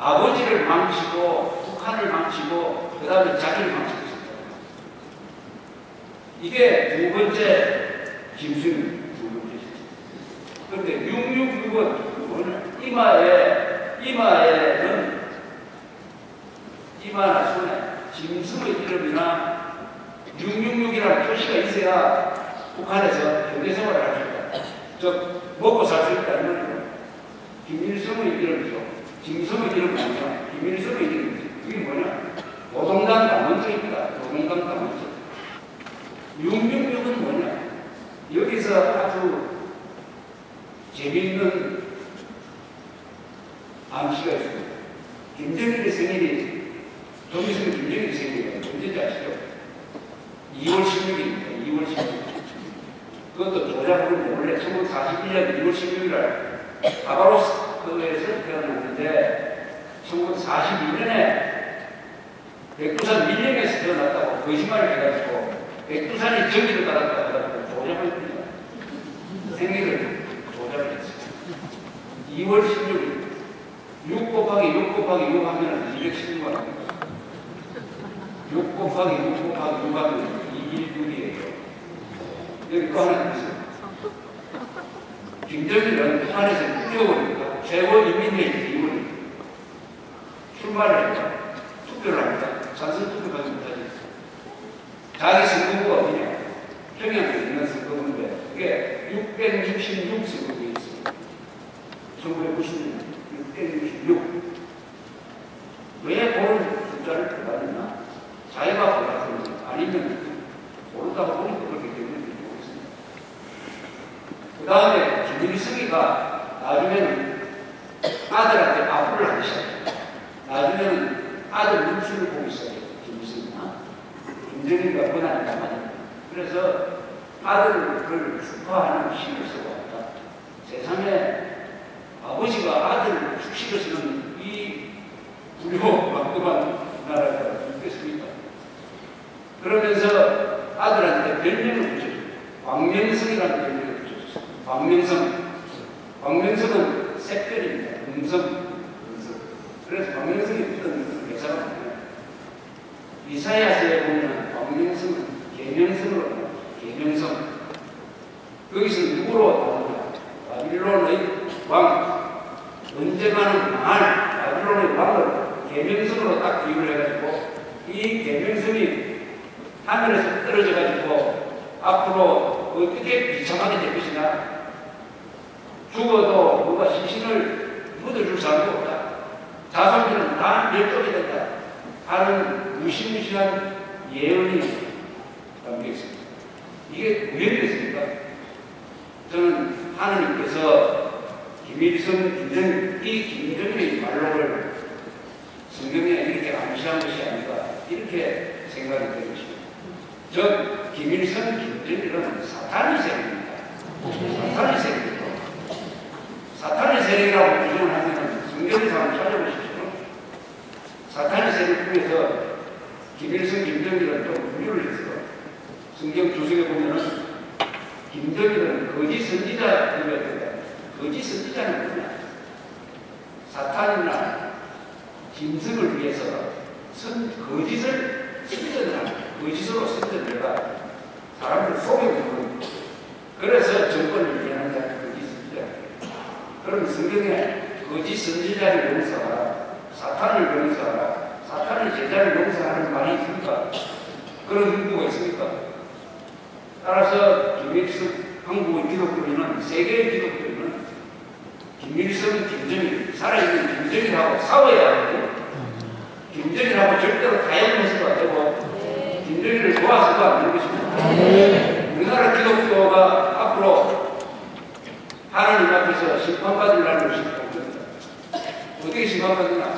아버지를 망치고 북한을 망치고 그 다음에 자기를 망치고 있었다. 이게 두 번째 김수입니다. 두 번째. 그런데 666은 뭐냐? 이마에는 이마나 손에 짐승의 이름이나 666이라는 표시가 있어야 북한에서 경제생활을 할 수 있다. 즉 먹고 살 수 있다는 말이에요. 김일성의 이름이죠. 짐승의 이름은 뭐냐? 김일성의 이름이죠. 이게 뭐냐? 노동당 당원증입니다. 노동당 당원증. 666은 뭐냐? 여기서 아주 재미있는 암시가 있습니다. 김정일의 생일이 좀 있으면 김정일의 생일이에요. 언제인지 아시죠? 2월 16일입니다. 2월 16일. 그것도 조작으로 원래 1941년 2월 16일날 바바로스크에서 태어났는데 1942년에 백두산 밀령에서 태어났다고 거짓말을 해가지고 백두산이 전기를 받았다고 해가지고 조작을 했습니다. 생일을 조작을 했어요. 2월 16일 6 곱하기 6 곱하기 6 하면 216만 원입니다. 6 곱하기 6 곱하기 6 하면 216이에요. 여기 또 하나 있어요. 김정일은 북한에서 6개월입니다. 최고인민회의 기구를 출마를 했다. 투표를 합니다. 찬성 투표가 못하지. 자기 선거구가 어디냐? 평양에 있는 선거구인데 그게 666 선거구에 있습니다. 1990년 666. 왜 그런 숫자를 골랐느냐? 자기가 골랐느냐? 아니면 모른다고 보니까 그렇게 되는지 모르겠습니다. 그 다음에 김일성이가 나중에는 아들한테 아부를 하기 시작합니다. 나중에는 아들 눈치를 보기 시작해요. 김일성이나 김정일과 권한이 남아집니다. 그래서 아들을 축하하는 시를 쓰고 왔다. 세상에 아버지가 아들을 축시를 쓰는 이 불효막급한 나라가 있겠습니까? 그러면서 아들한테 별명을 붙여줬어요. 광명성이라는 별명을 붙여줬어요. 광명성. 광명성은 샛별입니다. 음성. 그래서 광명성이 붙은 회사가 뭐냐면 이사야서에 보면 광명성은 계명성으로 나옵니다. 계명성. 거기서 누구로 나옵니다. 바빌론의 왕. 언젠가는 망할 바빌론의 왕을 계명성으로 딱 비유를 해가지고 이 계명성이 하늘에서 떨어져가지고 앞으로 어떻게 비참하게 될 것이냐. 죽어도 누가 시신을 묻어줄 사람도 없다. 자손들은 다 멸종이 된다 하는 무시무시한 예언이 담겨 있습니다. 이게 우연이겠습니까? 저는 하나님께서 김일성, 이 김정일의 말로를 성경에 이렇게 암시한 것이 아닌가 이렇게 생각이 되는 것입니다. 즉 김일성, 김정일은 사탄의 세력입니다. 사탄의 세력이죠. 사탄의 세력이라고 규정을 하면 성경에서 한번 찾아보십시오. 사탄의 세력 중에서 김일성, 김정일은 좀 분류를 해서 성경 주석에 보면은 김정일은 거짓 선지자 분류가 된다. 거짓 선지자는 뭐냐? 사탄이나 짐승을 위해서 거짓을 선전하는 거짓으로 선전해가 사람을 속여주는 그래서 정권을 위하는 자는 거짓 선지자. 그럼 성경에 거짓 선지자를 용서하라, 사탄을 용서하라, 사탄의 제자를 용서하는 말이 있습니까? 그런 의무가 있습니까? 따라서 김일성 한국의 기독교인은 세계의 기독교인은 김일성, 김정일, 살아있는 김정일하고 싸워야 하고 김정일하고 절대로 타협해서도 안 되고 김정일을 도와서도 안 되는 것입니다. 우리나라 기독교가 앞으로 하나님 앞에서 심판받을 날을 심판합니다. 어떻게 심판받느냐?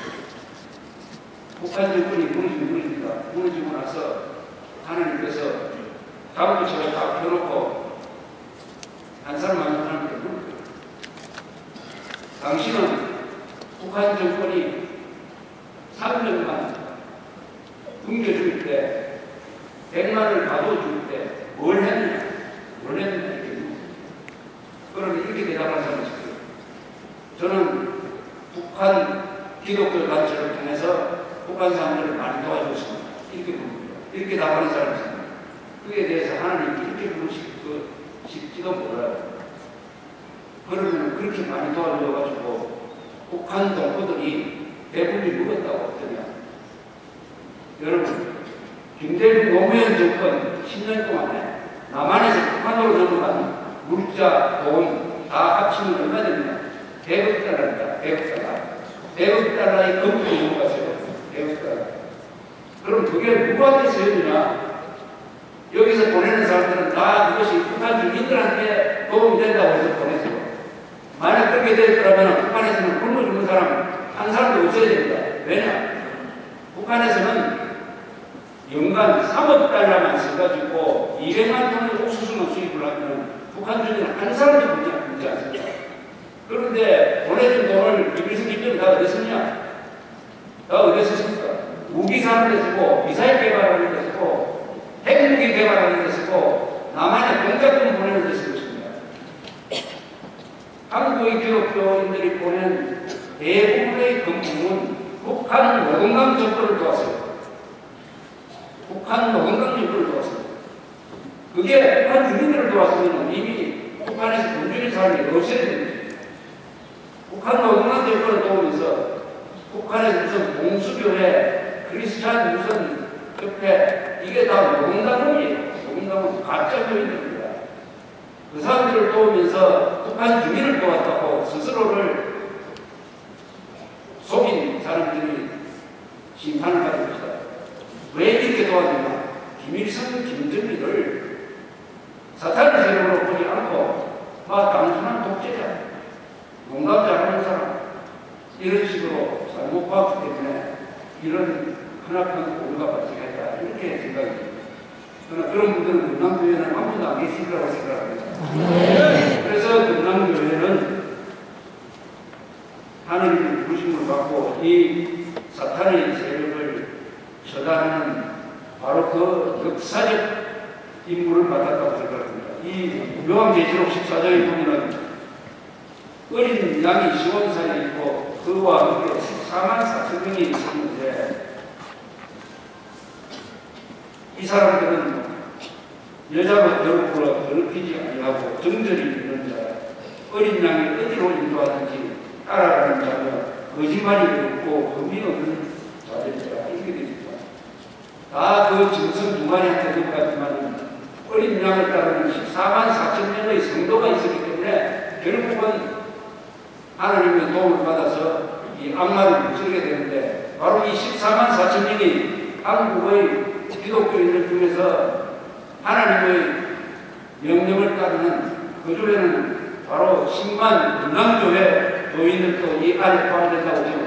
북한 정권이 무너집니다. 무너지고 나서 하나님께서 당부처를 다 펴놓고 한 사람만 하나님께 물어요. 당신은 북한 정권이 3년간 굶겨줄 때 100만을 가둬줄 때 뭘 했느냐? 뭘 했느냐? 이렇게 물어요. 그러면 이렇게 대답한 사람이 있어요. 저는 북한 기독교 단체를 통해서 북한 사람들을 많이 도와줬습니다. 이렇게 부릅니다. 이렇게 답하는 사람이 있습니다. 그에 대해서 하나님 이렇게 부르실지도 몰라요. 그러면 그렇게 많이 도와줘가지고 북한 동포들이 대부분이 묵었다고 하더냐. 여러분, 김대중 노무현 정권 10년 동안에 남한에서 북한으로 넘어간 물자, 돈 다 합치면 얼마 됩니까? 100억 달러입니다. 100억 달러. 100억 달러의 금품이 넘어갔어요. 100억 달러. 그럼 그게 누구한테 쓰였느냐? 여기서 보내는 사람들은 다 그것이 북한 주민들한테 도움이 된다고 해서 보냈어요. 만약 그렇게 됐더라면 북한에서는 굶어 죽는 사람 한 사람도 없어야 됩니다. 왜냐? 북한에서는 연간 3억 달러만 써가지고 200만 톤의 옥수수만 수입을 하면 북한 주민은 한 사람도 굶지 않습니다. 그런데 보내준 돈을 김일성 김정은 다 어디 썼냐? 다 어디 썼습니까? 무기 사는 데 쓰고, 미사일 개발하는 데 쓰고, 핵무기 개발하는 데 쓰고, 남한에 공작돈 보내는 데 쓰고 있습니다. 한국의 기독교인들이 보낸 대부분의 금품은 북한 노동당 정권을 도왔어요. 북한 노동당 정권을 도왔어요. 그게 북한 주민들을 도왔으면 이미 북한에서 굶주린 사람이 없어야 됩니다. 북한 노동당 정권을 도우면서 북한에서 무슨 공수교회, 크리스찬 무슨 협회, 이게 다 노동당원이에요. 노동당원 가짜 교인들입니다. 그 사람들을 도우면서 북한 주민을 도왔다고 스스로를 속인 사람들이 심판을 받은 것이다. 왜 이렇게 도와주냐? 김일성, 김정일을 사탄의 세력으로 보지 않고 단순한 독재자, 농담 잘하는 사람, 이런 식으로 잘못 봤기 때문에 이런 흔악한 오류가 발생했다. 이렇게 생각이 듭니다. 그러나 그런 분들은 금남교회는 아무도 안 계실 거라고 생각합니다. 그래서 금남교회는 하나님의 부르심을 받고 이 사탄의 세력을 처단하는 바로 그 역사적 임무를 맡았다고 생각합니다. 이 요한계시록 14장에 보면 어린 양이 시온산에 있고 그와 함께 14만 4천 명이 있었는데 이 사람들은 여자가 더럽히지 아니하고 정절이 있는 자, 어린 양이 어디로 인도하든지 따라가는 자가 거짓말이 없고 흠이 없는 자들이라 이렇게 됩니다. 다 그 짐승 두 마리한테 들어갔지만 어린 양을 따르는 14만 4천 명의 성도가 있었기 때문에 결국은 하나님의 도움을 받아서 이 악마를 무찌르게 되는데 바로 이 14만 4천 명이 한국의 기독교인들 중에서 하나님의 명령을 따르는 그 중에는 바로 10만 금남교회 교인들도 이 안에 포함된다고